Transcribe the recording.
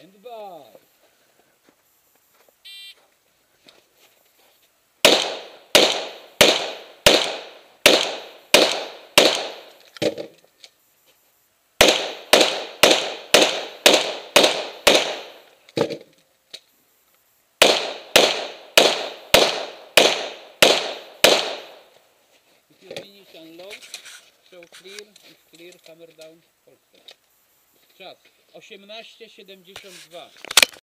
Stand by. If you finish unload, show clear, if clear, hammer down, hold stop. Czas 18:72.